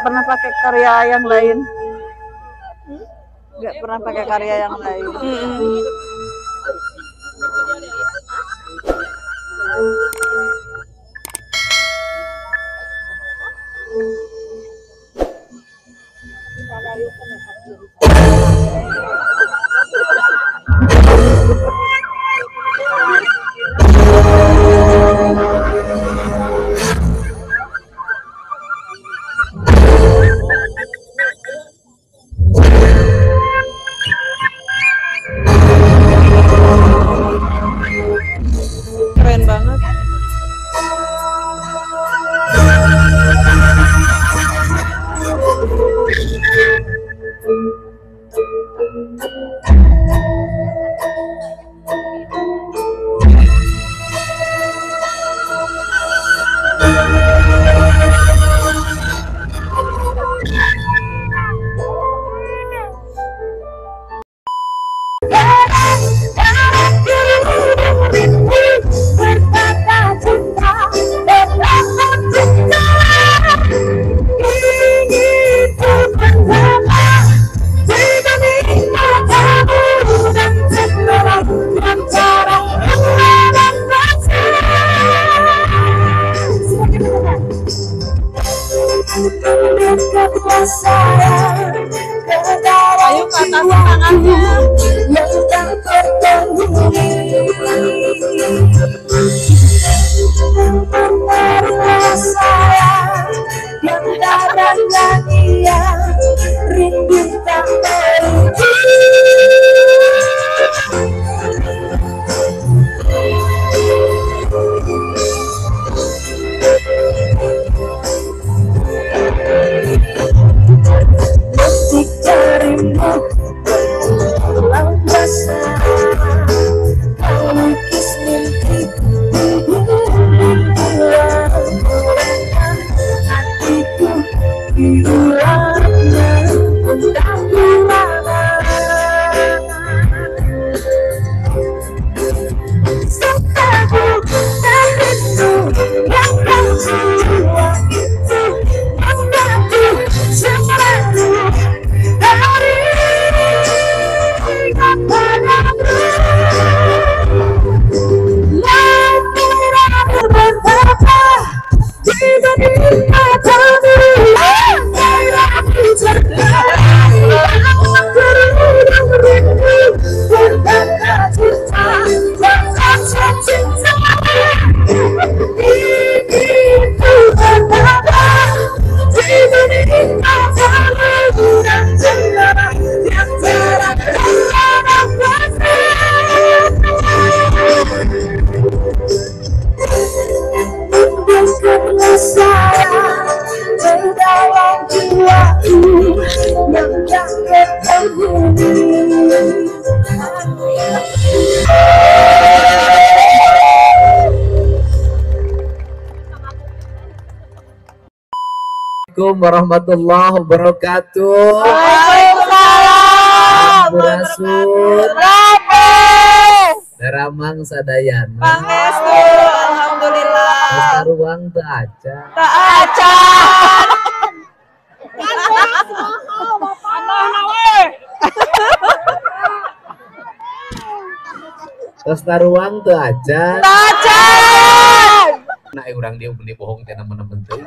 pernah pakai karya yang lain. Nggak pernah pakai karya yang lain. Keren banget. Ayo ke atas tangannya. Assalamualaikum warahmatullahi wabarakatuh. Waalaikumsalam. Rasul. Daramang sadayana. Pangestu, alhamdulillah. Saruang teu aca. Tak acan. Terus taruang teu acan. Tak acan. Nah, urang dia beli bohong teh nemen-nemen teh.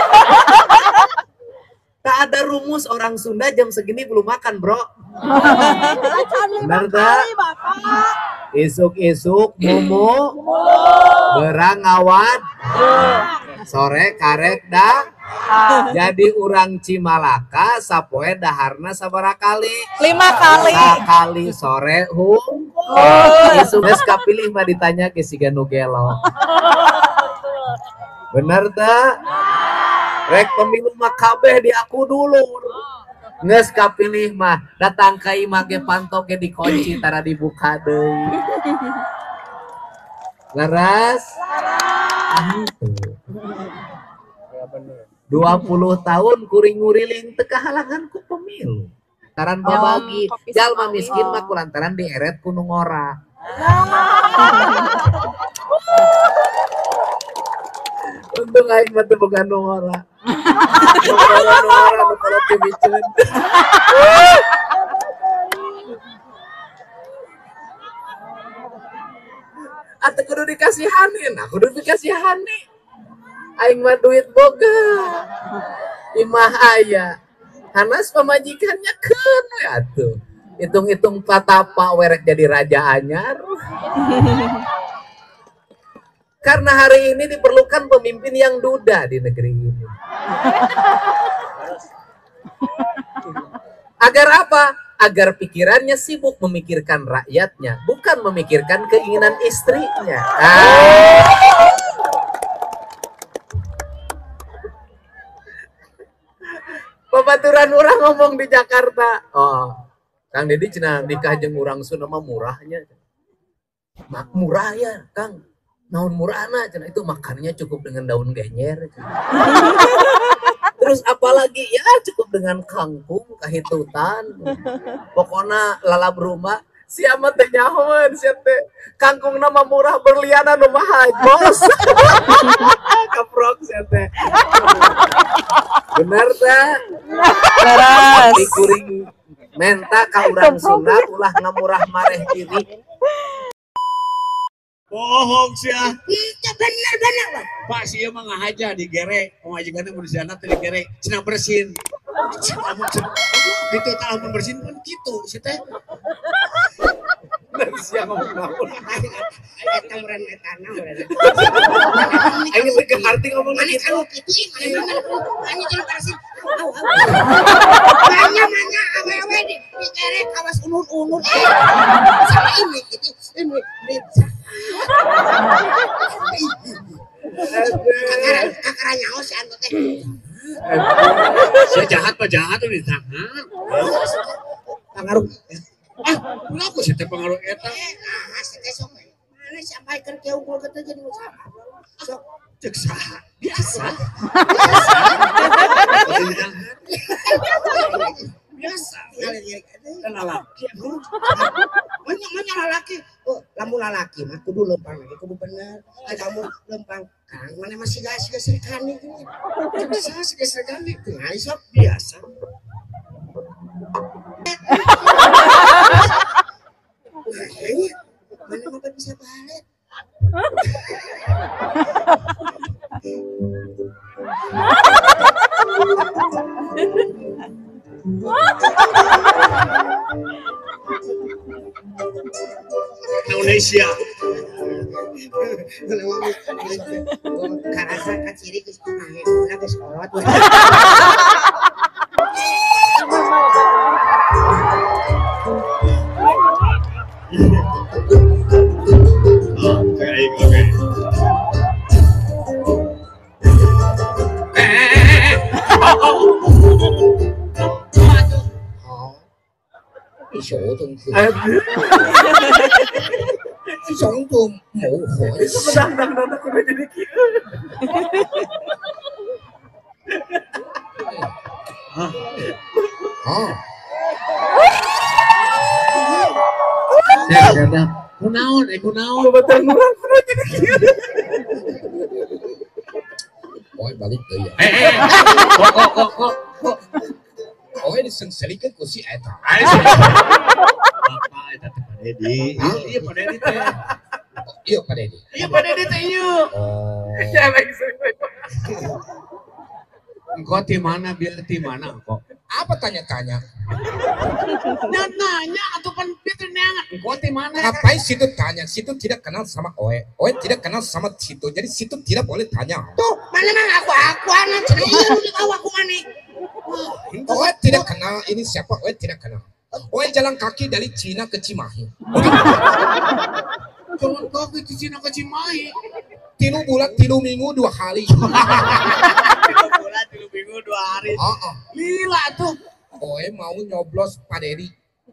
Tak ada rumus orang Sunda jam segini belum makan, bro. Benar tak? Isuk-isuk mumu, berang ngawat, sore karek dah. Jadi urang Cimalaka sapoe daharna sabaraha kali? 5 kali. Sakali sore hum. Isuk geus kapilih mah ditanya ke siga nu gelo. Bener tak? Rek pemilu mah kabeh di aku dulu. Nges kapilih mah datang ka imah ge pantoke dikunci tara dibuka deui. Laras? Ya bener. 20 tahun kuring nguriling teu kahalangan ku pemilu. Taran babagi jalma miskin mah kulantaran dieret ku nu ngora. Untung aing mah teu boga nu ngora. Nora kalau pemicuan. Atau kudu dikasihanin, aku kudu dikasihani. Aing mah duit boga, imah aya. Hanas pemajikannya keun we atuh. Hitung-hitung patapa werek jadi raja anyar. Karena hari ini diperlukan pemimpin yang duda di negeri ini. Agar apa? Agar pikirannya sibuk memikirkan rakyatnya, bukan memikirkan keinginan istrinya. Pembaturan orang ngomong di Jakarta. Oh, Kang Deddy cenah nikah jeung urang Sunda mah murahnya. Murah ya, Kang. Naon murahna cenah itu makannya cukup dengan daun genyer. Terus apalagi ya cukup dengan kangkung kahitutan. Pokoknya lalap rumah siapa teh nyahoan sia teh. Kangkung nama murah berliana nu mahal, bos. Kaprok sia teh. Bener teh. Beres. Dikuring menta ka urang Sunda ulah ngamurah mareh diri. Bohong sih ya. Itu benar-benar. Pak sih emang ngahaja di gerek. Pemajikannya mau di sana tuh di gerek. Cenah bersin. Itu tak bersin pun gitu sih teh. Siapa ngomong naon? Eta meureun etana urang. Aing teh arti ngomong Mana gitu. kalau kitu mana jeung bersin. Manya awewe di kerek kawas unur-unur. Sama ini gitu. Ini kakara nyaho si anu teh. Saya jahat pak jahat tuh ditangkap. Pengaruh. Kenapa sih teh pengaruh eta? Nah, teh sok. Mana sampaikan ke unggul kita jadi usaha. Sok Cek saha biasa. Biasa. Dan lalaki. Banyak lalaki. Oh, lamun lalaki mah kudu lempang lagi kudu bener. Kamu lempang. Kang mana masih gas serikani gitu. Saya sih sergani. Nah, sok Biasa. mana mau bisa balik. Indonesia. Karasa kaciri geus kumaha ulah geus kolot. Oke. Số thông thường sống tôm mẫu hỏi Sedang aku udah jadi kieu. Ya, karena kunaon, kunaon. Betul murah udah jadi kieu. hỏi balik tới giờ hỏi đi sân seli cái của si eta Bapak eta teh Pak Dedi. Iya Pak Dedi teh. iya pada ini Iya Pak Dedi teh ieu. Ya lagi Engkau di mana biar di mana engkau? apa tanya-tanya Nanya atau kan dia nanya. Engkau di mana? ngapain situ tanya situ tidak kenal sama Oe tidak kenal sama situ jadi situ tidak boleh tanya tuh mana mang aku anak iya di bawah aku mana Oe tidak kenal ini siapa Oe tidak kenal Oe jalan kaki dari Cina ke Cimahi Jangan kau ke Cina ke Cimahi. 3 bulan 3 minggu 2 hari 3 bulan 3 minggu 2 hari. Lila tuh. Oe mau nyoblos Pak Dedi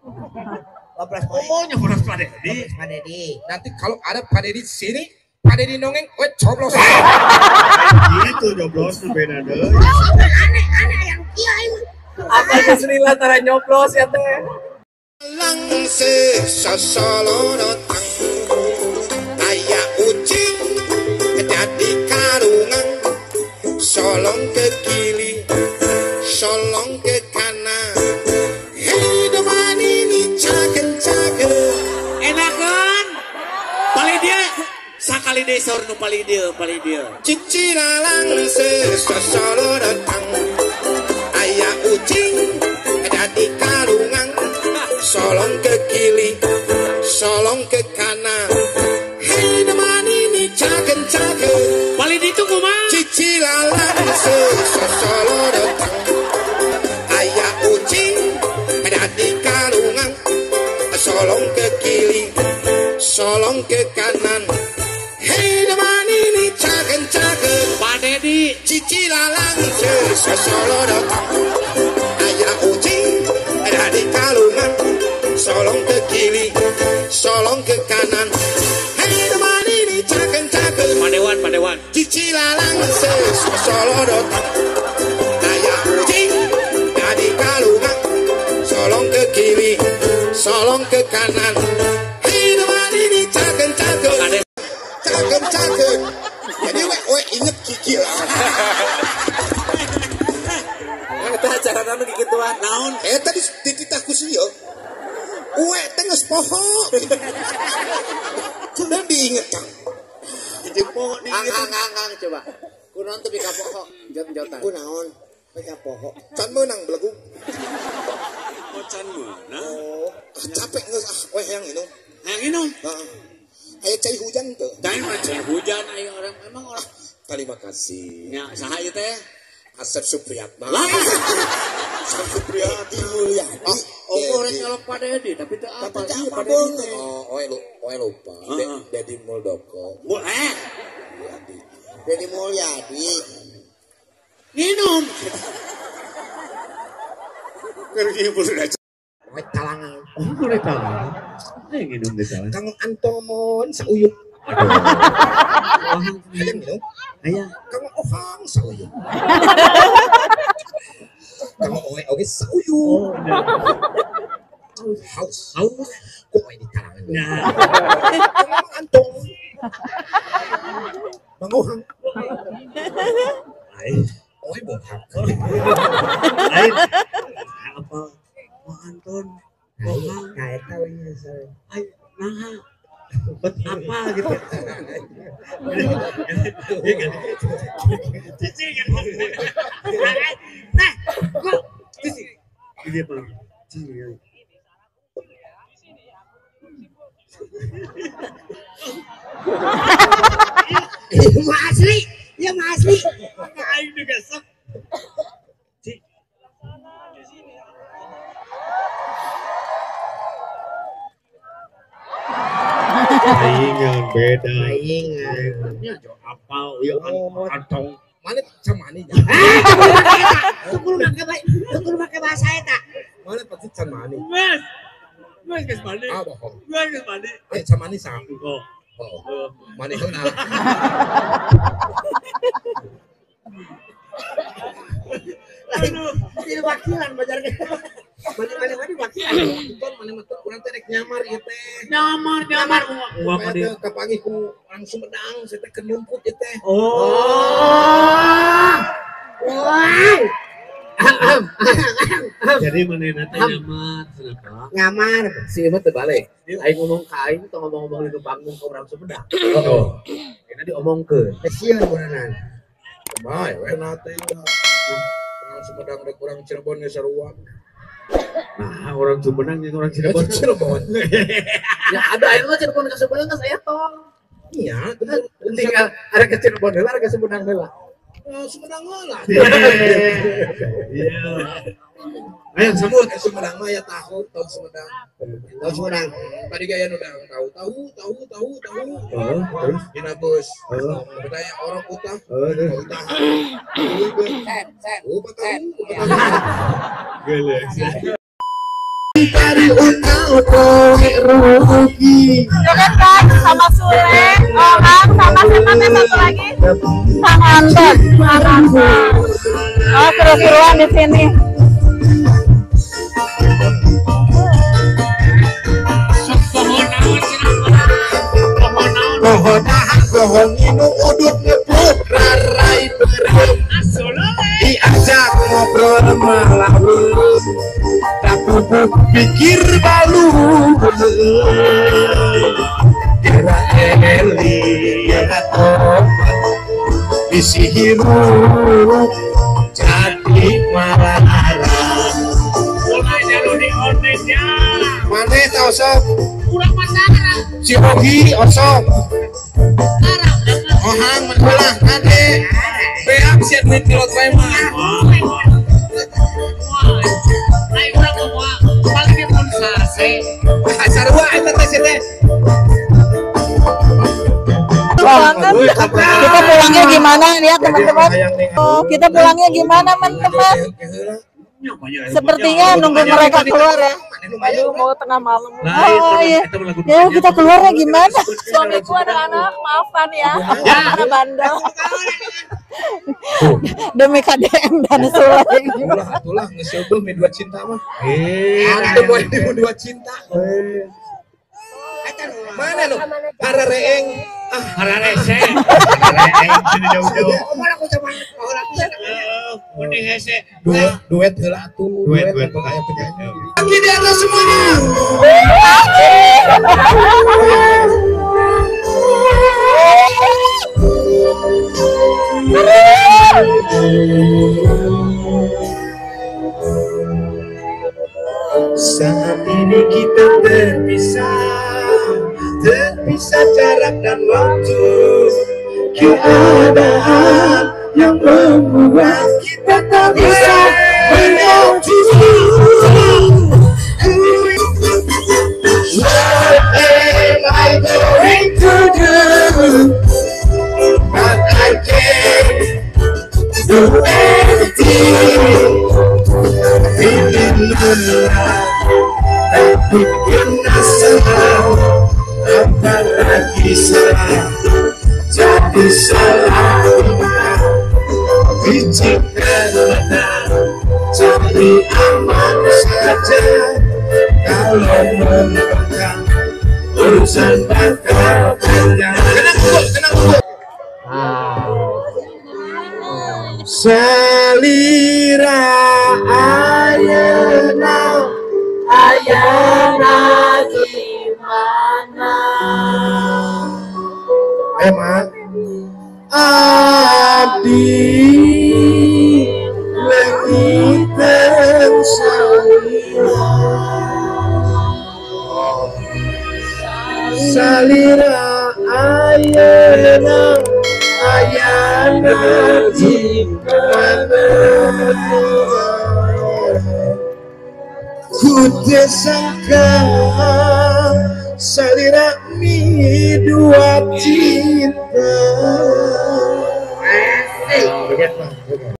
Oh nyoblos Pak Dedi. Pak Dedi nanti kalau ada Pak Dedi sini Pak Dedi nongeng Oe coblos Gitu nyoblos beda deh. aneh yang kiai apa kesenilah tara nyoblos ya teh. lang se sasalonotang aya ucing jadi karungan solong ke kili solong ke kanan. Hei teman ini cagen-cagen. Enakan. Paling dia sakali deh sahur nu paling dia. Cici lalang sesosolo datang. Ayah ucing ada di kalungan. Solong ke kiri, solong ke kanan. Hei teman ini cagen-cagen. Paling itu kumaha? Cici lalang sesosolo datang. Ayah ucing ada di kalungan. Solong ke kiri, solong ke kanan. Hei teman ini cagen-cagen. Pak Dedi. Cici lalang sesosolo datang. Ayah ucing ada di kalungan. Solong ke kiri, solong ke kanan. Hei teman ini cagen-cagen. Pak Dewan. Cici lalang sesosolo datang. Ayah ucing ada di kalungan. Solong ke kiri, solong ke kanan. Hei teman ini cagen-cagen. Cagen-cagen. Jadi we inget kiki lah. Eta acara nanu dikituan naon? Tadi dititahku sih yo. We tengah poho. Sudah diinget Kang. Di poho diinget. Ang coba. Kunaon teh bika poho jot-jotan. Kunaon? Bika poho. Can meunang belagu. Macan mana? Oh, capek geus we hayang inung. Yang ini. Heeh. Aya cai hujan tuh. Cai macam hujan ayo orang emang orang. Terima kasih. Ya saha ieu teh? Asep Supriyatna. Lah. Asep Supriyadi Mulyadi. Oh, orang nyolok Pak Dedi tapi teu apa sih Pak Dedi? Dedi? Oh, oe lupa. Dedi Muldoko. Mulyadi. Dedi Mulyadi. Minum. Pergi sudah. Oe talangan. Oh, boleh tahu. Ayo minum deh salah. Kang Anton sauyuk. Ayo minum. Aya. Kang Ohang sauyuk. Kang oge sauyuk. Haus. Kok di talangan. Kang Anton. Bang Ohang. Oe bohak. Lain. Apa? Bang Anton. Ohang. Kayak tahu ini saya. Ay, nah. Bet apa gitu. Cici kan. Nah, kok cici. Ini apa? Cici. Asli. Ya asli. Ayo juga sok. Saingan beda. Saingan. Ya jo apa ya antong. Mana camani? Tukul make bahasa eta. Mana pasti camani? Mas geus mandi. Ah bohong. Mas geus mandi. Camani sa. Oh. Mani heula. Ini wakilan bajar ge. Mana wakilan. Bukan mana mah urang teh rek nyamar ieu teh. Nyamar. Gua apa dia? Kapangi ku orang Sumedang, saya teh keur nyumput ieu teh. Oh. Wah. Jadi mana teh nyamar kenapa? Ngamar. Si Imah teu balik. Aing ngomong ka aing tong ngomong-ngomong di panggung ke urang Sumedang. Oh. Kena diomongkeun. Sieun beuneunan. Bae we na teh. Orang Sumedang rek urang Cirebon ge sarua. Nah, orang Sumedang yang orang Cirebon. Ya ada aing mah Cirebon ka Sumedang geus aya tong. Iya, Tinggal ada ke Cirebon heula, ada ke Sumedang heula. Sumedang heula. Iya. Ayo sambut. Sumedang mah ya tahu Sumedang. Tahu Sumedang. Tadi gaya udah tahu. Terus Dina bus. Betanya orang utah. Utah. gele. Dari utah rugi. Joget kan sama Sule, Ohang, sama siapa teh satu lagi? Kang Anton. Oh, seru-seruan di sini. Pohon inu udut ngepluk rarai berem diajak ngobrol mah bubuk pikir balu kira eli bisi hirup jadi marah-marah Mulai jalur di onenya. mana tau sob Kurang pasaran. si Ogi osok Arab. ohang menhelah kade beak si duit pilot bae mah Ayo orang semua. Paling dia pun sase. sarua eta teh si teh Kita pulangnya gimana ya teman-teman? Oh, kita pulangnya gimana teman-teman? Sepertinya nunggu mereka keluar ya. Aduh, mau tengah malam. Oh iya. Ya kita keluarnya gimana? Suamiku ada anak, maafkan ya. Karena bandel. Demi KDM dan Sule. itulah ngeseubeuh mi dua cinta mah ada boy di dua cinta mana nu harareeng Hararese. Mending hese. duet heula atuh duet aya penyanyi lagi di atas semuanya saat ini kita terpisah jarak dan waktu keadaan yang membuat kita tak bisa menyatu. What am I going to do? But I can't do anything. Ingin lelah, tapi kena salah. Apalagi salah, jadi salah. Bicikkan benar, jadi aman saja. Kalau memegang urusan bakal panjang. Tenang. Salira ayana gimana? Emang abdi lagi salira ayana gimana? Ku sangka salira mi dua cinta.